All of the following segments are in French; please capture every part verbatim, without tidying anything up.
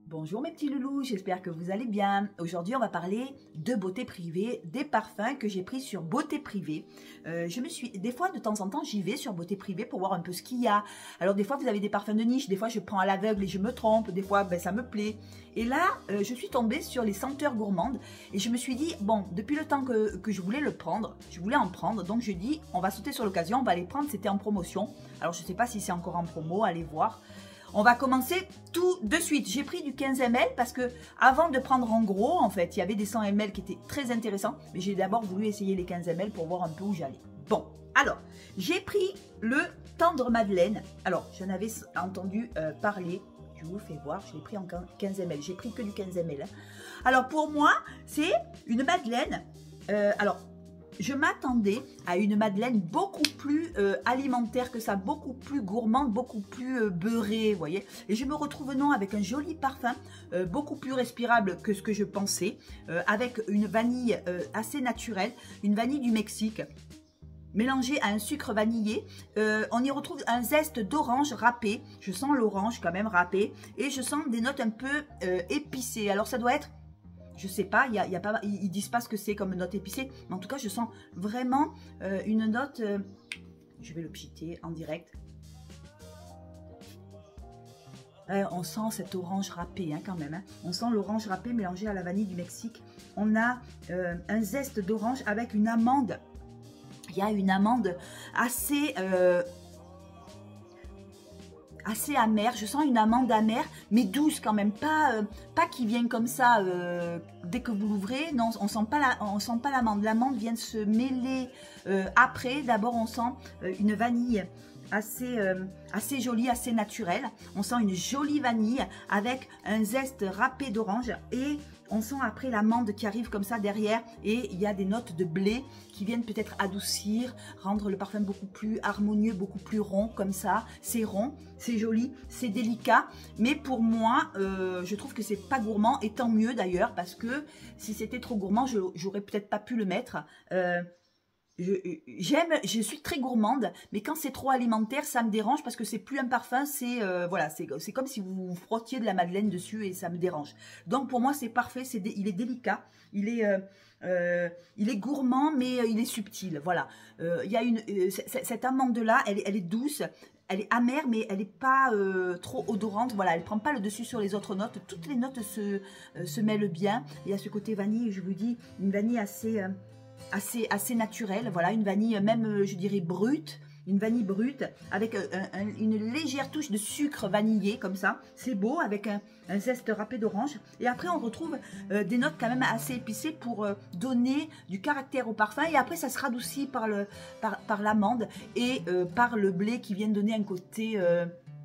Bonjour mes petits loulous, j'espère que vous allez bien. Aujourd'hui, on va parler de beauté privée, des parfums que j'ai pris sur beauté privée. Euh, je me suis, des fois, de temps en temps, j'y vais sur beauté privée pour voir un peu ce qu'il y a. Alors, des fois, vous avez des parfums de niche, des fois, je prends à l'aveugle et je me trompe, des fois, ben, ça me plaît. Et là, euh, je suis tombée sur les senteurs gourmandes et je me suis dit, bon, depuis le temps que, que je voulais le prendre, je voulais en prendre, donc je dis, on va sauter sur l'occasion, on va les prendre, c'était en promotion. Alors, je ne sais pas si c'est encore en promo, allez voir. On va commencer tout de suite. J'ai pris du quinze millilitres parce que avant de prendre en gros, en fait, il y avait des cent millilitres qui étaient très intéressants. Mais j'ai d'abord voulu essayer les quinze millilitres pour voir un peu où j'allais. Bon, alors, j'ai pris le Tendre Madeleine. Alors, j'en avais entendu euh, parler. Je vous fais voir, je l'ai pris en quinze millilitres. J'ai pris que du quinze millilitres. Alors, pour moi, c'est une Madeleine. Euh, alors, je m'attendais à une Madeleine beaucoup plus euh, alimentaire que ça, beaucoup plus gourmande, beaucoup plus euh, beurrée, vous voyez. Et je me retrouve non avec un joli parfum, euh, beaucoup plus respirable que ce que je pensais, euh, avec une vanille euh, assez naturelle, une vanille du Mexique, mélangée à un sucre vanillé. Euh, on y retrouve un zeste d'orange râpé. Je sens l'orange quand même râpé. Et je sens des notes un peu euh, épicées. Alors ça doit être... Je sais pas, il y a, il y a pas, ils disent pas ce que c'est comme note épicée, mais en tout cas, je sens vraiment euh, une note. Euh, je vais le pchiter en direct. Euh, on sent cet orange râpé hein, quand même. Hein. On sent l'orange râpé mélangé à la vanille du Mexique. On a euh, un zeste d'orange avec une amande. Il y a une amande assez... Euh, assez amère, je sens une amande amère, mais douce quand même, pas, euh, pas qui vient comme ça euh, dès que vous l'ouvrez. Non, on sent pas la, on sent pas l'amande. L'amande vient de se mêler euh, après. D'abord, on sent euh, une vanille assez, euh, assez jolie, assez naturelle. On sent une jolie vanille avec un zeste râpé d'orange et on sent après l'amande qui arrive comme ça derrière et il y a des notes de blé qui viennent peut-être adoucir, rendre le parfum beaucoup plus harmonieux, beaucoup plus rond comme ça. C'est rond, c'est joli, c'est délicat, mais pour moi, euh, je trouve que c'est pas gourmand et tant mieux d'ailleurs parce que si c'était trop gourmand, je j'aurais peut-être pas pu le mettre. Euh, J'aime, je, je suis très gourmande, mais quand c'est trop alimentaire, ça me dérange parce que c'est plus un parfum, c'est euh, voilà, c'est comme si vous frottiez de la madeleine dessus et ça me dérange. Donc pour moi c'est parfait, c'est il est délicat, il est euh, euh, il est gourmand mais il est subtil. Voilà, euh, il y a une euh, cette amande là, elle, elle est douce. Elle est amère, mais elle n'est pas euh, trop odorante. Voilà, elle ne prend pas le dessus sur les autres notes. Toutes les notes se, euh, se mêlent bien. Il y a ce côté vanille, je vous dis, une vanille assez... Euh, Assez, assez naturelle, voilà, une vanille même, je dirais, brute, une vanille brute, avec un, un, une légère touche de sucre vanillé, comme ça, c'est beau, avec un, un zeste râpé d'orange, et après on retrouve euh, des notes quand même assez épicées pour euh, donner du caractère au parfum, et après ça se radoucit par le, par, par l'amande, et euh, par le blé qui vient donner un côté... Euh,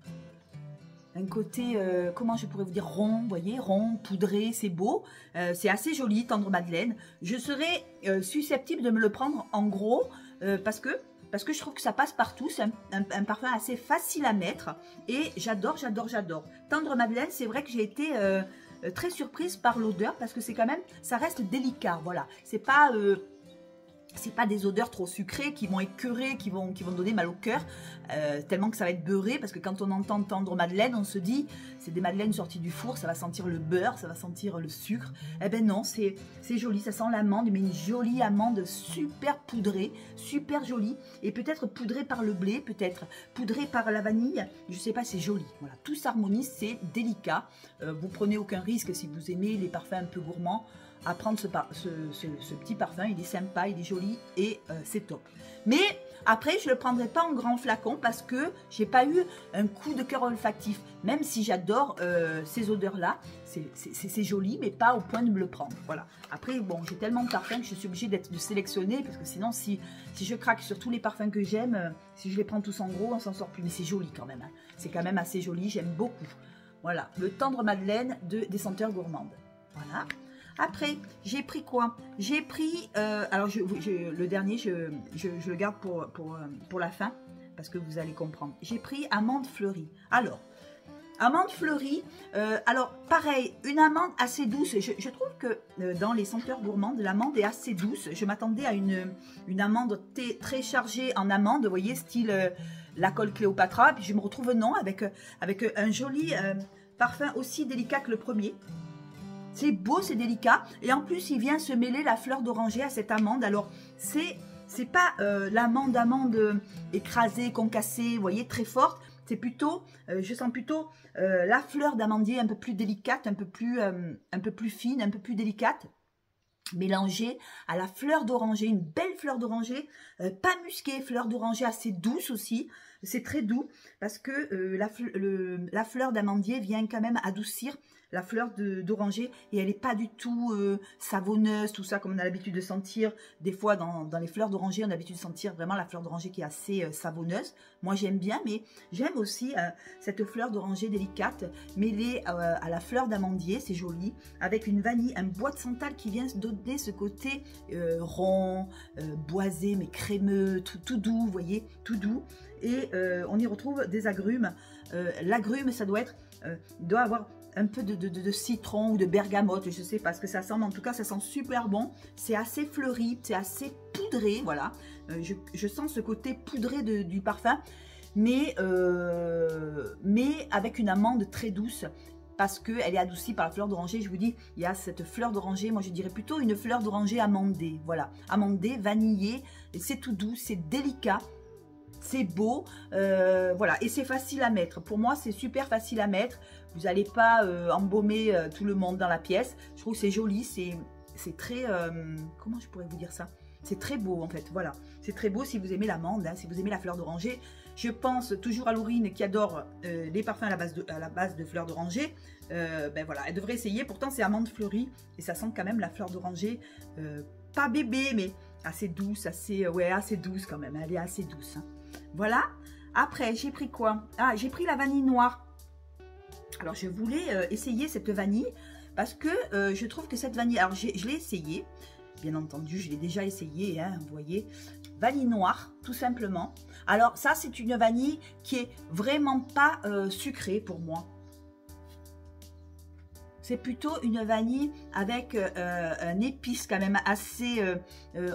un côté, euh, comment je pourrais vous dire, rond, vous voyez, rond, poudré, c'est beau, euh, c'est assez joli, Tendre Madeleine. Je serais euh, susceptible de me le prendre en gros, euh, parce que parce que je trouve que ça passe partout, c'est un, un, un parfum assez facile à mettre, et j'adore, j'adore, j'adore. Tendre Madeleine, c'est vrai que j'ai été euh, très surprise par l'odeur, parce que c'est quand même, ça reste délicat, voilà, c'est pas... Euh, c'est pas des odeurs trop sucrées qui vont écœurer, qui vont, qui vont donner mal au cœur, euh, tellement que ça va être beurré, parce que quand on entend Tendre Madeleine, on se dit, c'est des madeleines sorties du four, ça va sentir le beurre, ça va sentir le sucre. Eh ben non, c'est joli, ça sent l'amande, mais une jolie amande super poudrée, super jolie, et peut-être poudrée par le blé, peut-être poudrée par la vanille, je sais pas, c'est joli. Voilà, tout s'harmonise, c'est délicat. Euh, vous prenez aucun risque si vous aimez les parfums un peu gourmands, à prendre ce, ce, ce, ce petit parfum, il est sympa, il est joli et euh, c'est top. Mais après, je ne le prendrai pas en grand flacon parce que j'ai pas eu un coup de cœur olfactif, même si j'adore euh, ces odeurs-là, c'est joli, mais pas au point de me le prendre. Voilà. Après, bon, j'ai tellement de parfums que je suis obligée d'être de sélectionner parce que sinon, si, si je craque sur tous les parfums que j'aime, euh, si je les prends tous en gros, on s'en sort plus. Mais c'est joli quand même, hein. C'est quand même assez joli, j'aime beaucoup. Voilà, le Tendre Madeleine de, des senteurs gourmandes. Voilà. Après, j'ai pris quoi? J'ai pris, euh, alors je, je, le dernier, je, je, je le garde pour, pour, pour la fin, parce que vous allez comprendre. J'ai pris amande fleurie. Alors, amande fleurie, euh, alors pareil, une amande assez douce. Je, je trouve que euh, dans les senteurs gourmandes, l'amande est assez douce. Je m'attendais à une, une amande très chargée en amande, vous voyez, style euh, la colle Cléopatra. Puis je me retrouve non, avec, avec un joli... Euh, parfum aussi délicat que le premier. C'est beau, c'est délicat. Et en plus, il vient se mêler la fleur d'oranger à cette amande. Alors, c'est c'est pas euh, l'amande amande écrasée, concassée, vous voyez, très forte. C'est plutôt, euh, je sens plutôt euh, la fleur d'amandier un peu plus délicate, un peu plus, euh, un peu plus fine, un peu plus délicate, mélangée à la fleur d'oranger, une belle fleur d'oranger, euh, pas musquée, fleur d'oranger assez douce aussi. C'est très doux parce que euh, la, le, la fleur d'amandier vient quand même adoucir la fleur d'oranger et elle n'est pas du tout euh, savonneuse, tout ça comme on a l'habitude de sentir. Des fois dans, dans les fleurs d'oranger, on a l'habitude de sentir vraiment la fleur d'oranger qui est assez euh, savonneuse. Moi j'aime bien, mais j'aime aussi euh, cette fleur d'oranger délicate mêlée euh, à la fleur d'amandier, c'est joli, avec une vanille, un bois de santal qui vient donner ce côté euh, rond, euh, boisé mais crémeux, tout, tout doux, vous voyez, tout doux. Et euh, on y retrouve des agrumes. Euh, L'agrume, ça doit être, euh, doit avoir un peu de, de, de citron ou de bergamote, je sais pas ce que ça sent, mais en tout cas ça sent super bon. C'est assez fleuri, c'est assez poudré, voilà. Euh, je, je sens ce côté poudré de, du parfum, mais, euh, mais avec une amande très douce, parce qu'elle est adoucie par la fleur d'oranger. Je vous dis, il y a cette fleur d'oranger, moi je dirais plutôt une fleur d'oranger amandée, voilà. Amandée, vanillée, c'est tout doux, c'est délicat. C'est beau, euh, voilà, et c'est facile à mettre. Pour moi, c'est super facile à mettre. Vous n'allez pas euh, embaumer euh, tout le monde dans la pièce. Je trouve que c'est joli, c'est très... Euh, comment je pourrais vous dire ça? C'est très beau, en fait, voilà. C'est très beau si vous aimez l'amande, hein, si vous aimez la fleur d'oranger. Je pense toujours à Laurine qui adore euh, les parfums à la base de, à la base de fleur d'oranger. Euh, ben voilà, elle devrait essayer. Pourtant, c'est amande fleurie et ça sent quand même la fleur d'oranger. Euh, pas bébé, mais assez douce, assez... Ouais, assez douce quand même. Elle est assez douce, hein. Voilà. Après, j'ai pris quoi? Ah, j'ai pris la vanille noire. Alors, je voulais euh, essayer cette vanille parce que euh, je trouve que cette vanille... Alors, je l'ai essayé. Bien entendu, je l'ai déjà essayé, hein, vous voyez. Vanille noire, tout simplement. Alors, ça, c'est une vanille qui est vraiment pas euh, sucrée pour moi. C'est plutôt une vanille avec euh, un épice quand même assez... Euh, euh,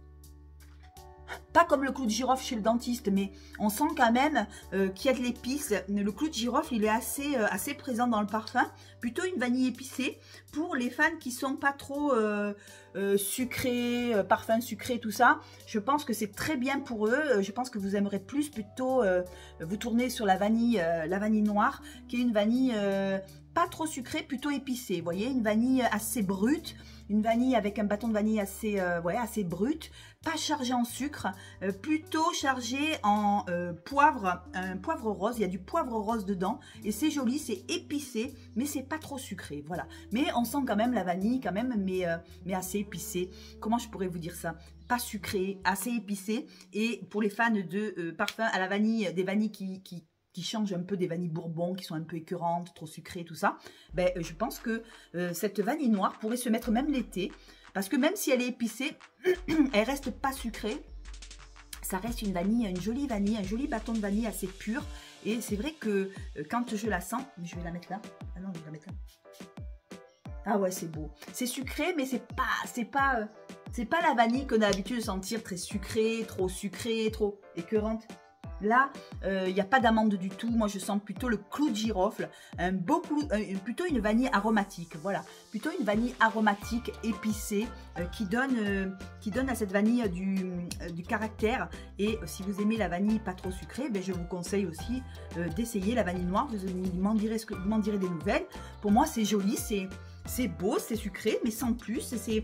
pas comme le clou de girofle chez le dentiste, mais on sent quand même euh, qu'il y a de l'épice. Le clou de girofle, il est assez, euh, assez présent dans le parfum. Plutôt une vanille épicée pour les fans qui sont pas trop euh, euh, sucrés, euh, parfum sucré, tout ça. Je pense que c'est très bien pour eux. Je pense que vous aimerez plus plutôt euh, vous tourner sur la vanille, euh, la vanille noire, qui est une vanille euh, pas trop sucrée, plutôt épicée. Vous voyez, une vanille assez brute. Une vanille avec un bâton de vanille assez, euh, ouais, assez brut, pas chargé en sucre, euh, plutôt chargé en euh, poivre, un poivre rose. Il y a du poivre rose dedans et c'est joli, c'est épicé, mais c'est pas trop sucré, voilà. Mais on sent quand même la vanille, quand même, mais, euh, mais assez épicé. Comment je pourrais vous dire ça? Pas sucré, assez épicé. Et pour les fans de euh, parfums à la vanille, des vanilles qui, qui qui changent un peu des vanilles bourbon, qui sont un peu écœurantes, trop sucrées, tout ça, ben, je pense que euh, cette vanille noire pourrait se mettre même l'été, parce que même si elle est épicée, elle reste pas sucrée, ça reste une vanille, une jolie vanille, un joli bâton de vanille assez pur, et c'est vrai que euh, quand je la sens, je vais la mettre là, ah non, je vais la mettre là, ah ouais, c'est beau, c'est sucré, mais c'est pas, c'est pas, euh, c'est pas la vanille qu'on a l'habitude de sentir très sucrée, trop sucrée, trop écœurante. Là, il euh, n'y a pas d'amande du tout. Moi, je sens plutôt le clou de girofle, un beau clou, euh, plutôt une vanille aromatique. Voilà, plutôt une vanille aromatique épicée euh, qui donne, euh, qui donne à cette vanille du, euh, du caractère. Et euh, si vous aimez la vanille pas trop sucrée, ben, je vous conseille aussi euh, d'essayer la vanille noire. Vous, vous m'en direz, direz des nouvelles. Pour moi, c'est joli, c'est beau, c'est sucré, mais sans plus. C'est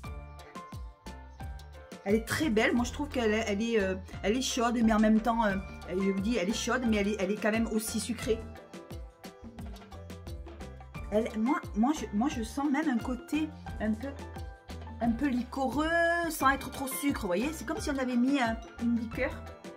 Elle est très belle. Moi, je trouve qu'elle elle est, euh, elle est chaude, mais en même temps, euh, je vous dis, elle est chaude, mais elle est, elle est quand même aussi sucrée. Elle, moi, moi, je, moi, je sens même un côté un peu, un peu liquoreux, sans être trop sucre. Vous voyez, c'est comme si on avait mis un, une liqueur.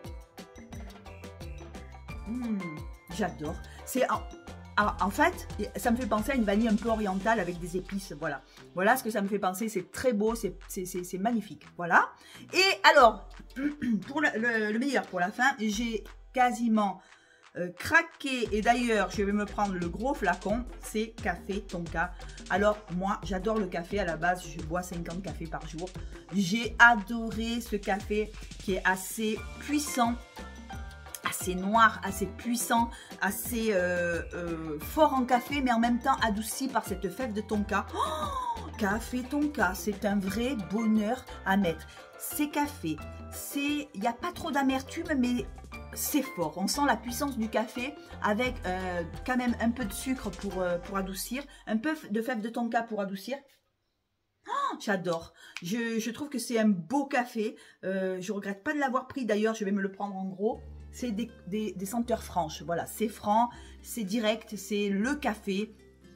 Mmh, j'adore. C'est en, en fait, ça me fait penser à une vanille un peu orientale avec des épices. Voilà. Voilà ce que ça me fait penser. C'est très beau, c'est magnifique. Voilà. Et alors, pour le, le, le meilleur pour la fin, j'ai quasiment euh, craqué. Et d'ailleurs, je vais me prendre le gros flacon. C'est Café Tonka. Alors, moi, j'adore le café. À la base, je bois cinquante cafés par jour. J'ai adoré ce café qui est assez puissant, assez noir, assez puissant, assez euh, euh, fort en café, mais en même temps adouci par cette fève de tonka. Oh, café tonka, c'est un vrai bonheur à mettre. C'est café, c'est, il n'y a pas trop d'amertume, mais c'est fort. On sent la puissance du café avec euh, quand même un peu de sucre pour, euh, pour adoucir, un peu de fève de tonka pour adoucir. Oh, j'adore. Je, je trouve que c'est un beau café. Euh, je regrette pas de l'avoir pris. D'ailleurs, je vais me le prendre en gros. C'est des, des, des senteurs franches. Voilà, c'est franc, c'est direct, c'est le café.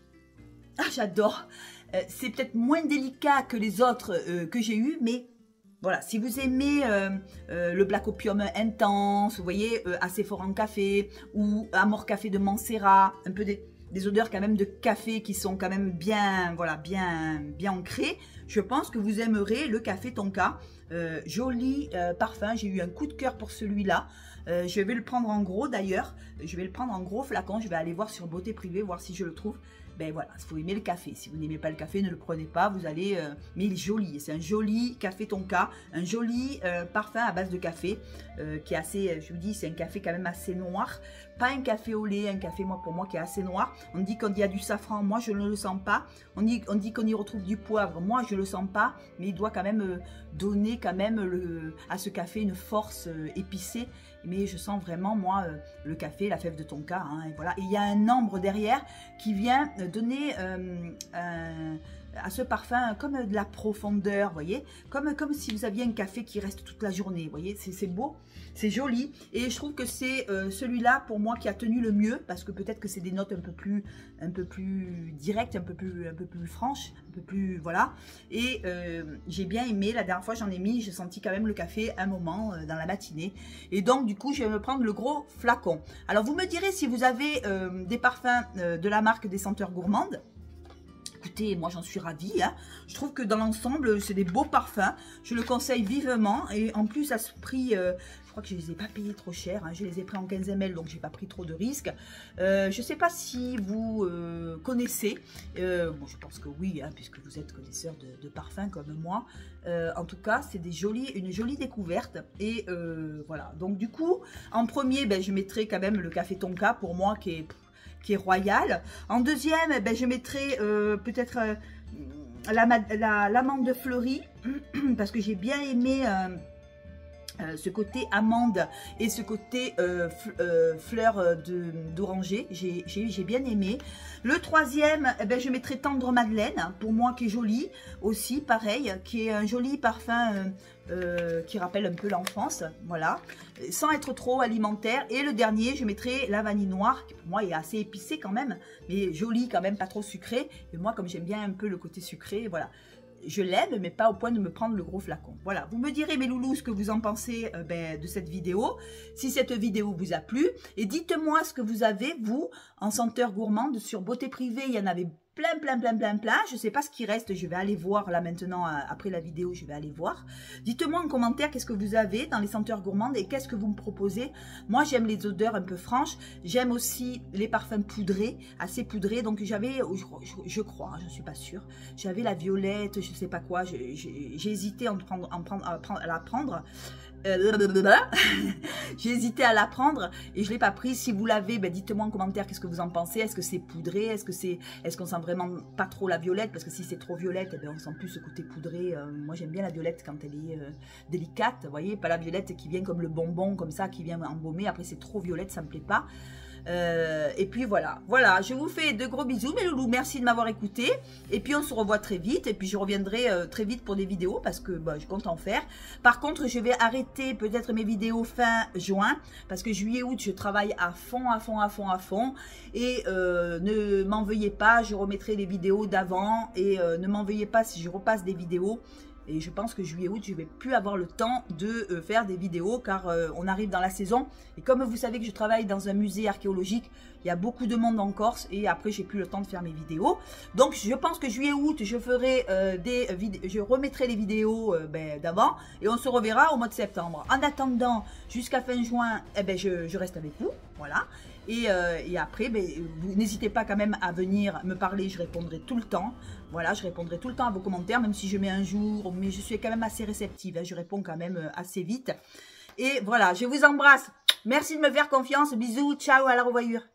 Ah, j'adore. Euh, c'est peut-être moins délicat que les autres euh, que j'ai eu, mais voilà, si vous aimez euh, euh, le Black Opium intense, vous voyez, euh, assez fort en café, ou Amor Café de Montserrat, un peu des, des odeurs quand même de café qui sont quand même bien, voilà, bien, bien ancrées, je pense que vous aimerez le café tonka. Euh, joli euh, parfum, j'ai eu un coup de cœur pour celui-là. Euh, je vais le prendre en gros d'ailleurs, je vais le prendre en gros flacon, je vais aller voir sur Beauté Privée, voir si je le trouve. Ben voilà, il faut aimer le café. Si vous n'aimez pas le café, ne le prenez pas. Vous allez... Euh, mais il est joli. C'est un joli café tonka. Un joli euh, parfum à base de café. Euh, qui est assez... Je vous dis, c'est un café quand même assez noir. Pas un café au lait. Un café, moi, pour moi, qui est assez noir. On dit qu'il y a du safran. Moi, je ne le sens pas. On dit, on dit qu'on y retrouve du poivre. Moi, je ne le sens pas. Mais il doit quand même euh, donner quand même le, à ce café une force euh, épicée. Mais je sens vraiment, moi, euh, le café, la fève de tonka. Hein, et voilà. Et il y a un ambre derrière qui vient donner euh, euh, à ce parfum comme de la profondeur, vous voyez, comme, comme si vous aviez un café qui reste toute la journée, vous voyez, c'est beau, c'est joli, et je trouve que c'est euh, celui-là pour moi qui a tenu le mieux, parce que peut-être que c'est des notes un peu plus un peu plus directes, un peu plus un peu plus franches, un peu plus, voilà, et euh, j'ai bien aimé. La dernière fois j'en ai mis, j'ai senti quand même le café un moment euh, dans la matinée, et donc du coup je vais me prendre le gros flacon. Alors vous me direz si vous avez euh, des parfums euh, de la marque des Senteurs Gourmandes. Écoutez, moi j'en suis ravie, hein. Je trouve que dans l'ensemble c'est des beaux parfums, je le conseille vivement, et en plus à ce prix, euh, je crois que je les ai pas payés trop cher, hein. Je les ai pris en quinze millilitres, donc j'ai pas pris trop de risques. Euh, je sais pas si vous euh, connaissez, euh, bon je pense que oui, hein, puisque vous êtes connaisseur de, de parfums comme moi. Euh, en tout cas c'est des jolies, une jolie découverte, et euh, voilà, donc du coup en premier ben, je mettrai quand même le café tonka pour moi qui est... qui est royal. En deuxième, ben, je mettrai euh, peut-être euh, l'amande la, fleurie, parce que j'ai bien aimé euh, euh, ce côté amande et ce côté euh, euh, fleur d'oranger. J'ai bien aimé. Le troisième, eh ben, je mettrai Tendre Madeleine, pour moi qui est joli aussi, pareil, qui est un joli parfum euh, euh, qui rappelle un peu l'enfance, voilà, sans être trop alimentaire. Et le dernier, je mettrai la vanille noire, qui pour moi est assez épicée quand même, mais joli quand même, pas trop sucré. Et moi, comme j'aime bien un peu le côté sucré, voilà. Je l'aime, mais pas au point de me prendre le gros flacon. Voilà, vous me direz mes loulous ce que vous en pensez euh, ben, de cette vidéo, si cette vidéo vous a plu. Et dites-moi ce que vous avez, vous, en senteur gourmande. Sur Beauté Privée, il y en avait plein, plein, plein, plein, plein. Je ne sais pas ce qui reste, je vais aller voir là maintenant, après la vidéo, je vais aller voir. Dites-moi en commentaire qu'est-ce que vous avez dans les senteurs gourmandes et qu'est-ce que vous me proposez. Moi, j'aime les odeurs un peu franches. J'aime aussi les parfums poudrés, assez poudrés. Donc, j'avais, je, je, je crois, je ne suis pas sûre, j'avais la violette, je ne sais pas quoi. J'ai hésité à, en prendre, en prendre, à, prendre, à la prendre. Euh, j'ai hésité à la prendre et je l'ai pas prise. Si vous l'avez, ben dites-moi en commentaire qu'est-ce que vous en pensez. Est-ce que c'est poudré? Est-ce que c'est, est-ce qu'on sent vraiment pas trop la violette? Parce que si c'est trop violette, eh ben on sent plus ce côté poudré. Euh, moi j'aime bien la violette quand elle est euh, délicate, vous voyez, pas la violette qui vient comme le bonbon, comme ça, qui vient embaumer. Après c'est trop violette, ça me plaît pas. Euh, et puis voilà, voilà, je vous fais de gros bisous mes loulous, merci de m'avoir écouté, et puis on se revoit très vite, et puis je reviendrai euh, très vite pour des vidéos, parce que bah, je compte en faire. Par contre, je vais arrêter peut-être mes vidéos fin juin, parce que juillet, août, je travaille à fond, à fond, à fond, à fond, et euh, ne m'en veuillez pas, je remettrai les vidéos d'avant, et euh, ne m'en veuillez pas si je repasse des vidéos. Et je pense que juillet août, je ne vais plus avoir le temps de euh, faire des vidéos, car euh, on arrive dans la saison. Et comme vous savez que je travaille dans un musée archéologique, il y a beaucoup de monde en Corse. Et après, j'ai plus le temps de faire mes vidéos. Donc, je pense que juillet août, je ferai euh, des vidéos, je remettrai les vidéos euh, ben, d'avant. Et on se reverra au mois de septembre. En attendant, jusqu'à fin juin, eh ben, je, je reste avec vous. Voilà. Et, euh, et après, ben, n'hésitez pas quand même à venir me parler, je répondrai tout le temps. Voilà, je répondrai tout le temps à vos commentaires, même si je mets un jour, mais je suis quand même assez réceptive, hein, je réponds quand même assez vite. Et voilà, je vous embrasse Merci de me faire confiance. Bisous, ciao, à la revoyure.